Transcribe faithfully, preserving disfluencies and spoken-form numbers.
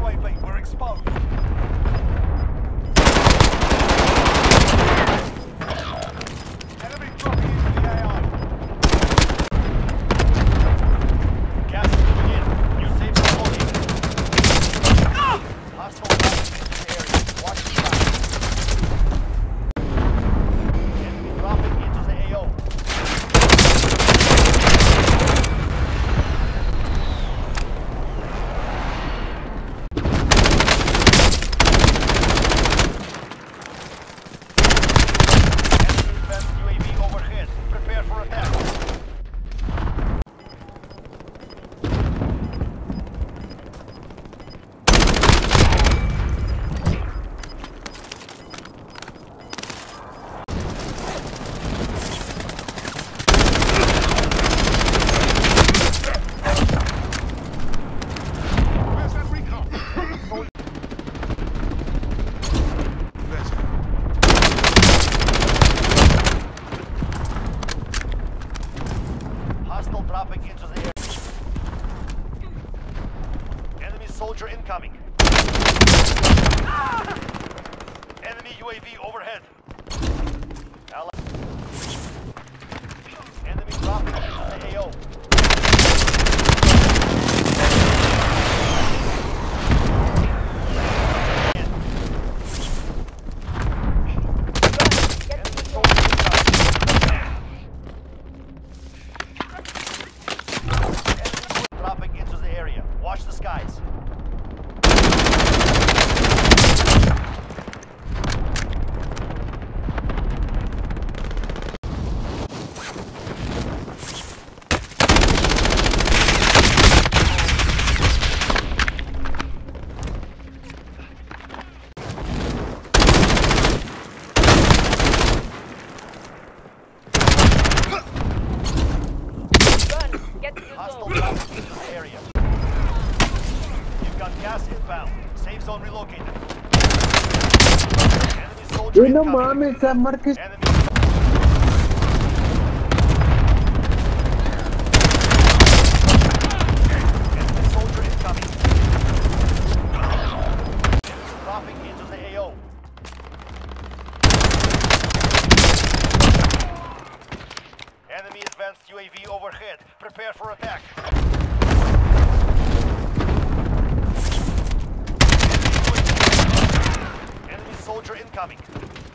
U A V. We're exposed. Enemy dropping into the A I. Gas is moving in. New safe zone located. Hostile dropping into the area. Watch the side. Enemy dropping into the A O. Dropping into the air. Enemy soldier incoming. Ah! Enemy U A V overhead. Ally. Enemy dropping into the A O. Watch the skies. Gun, get to the Hostile zone. dropping into the area. Got gas inbound. Safe zone relocated. Enemy soldier You know, incoming. mom, it's a Marcus. Enemy. Enemy soldier incoming. Dropping into the A O. Enemy advanced U A V overhead. Prepare for attack. Enemy soldier incoming.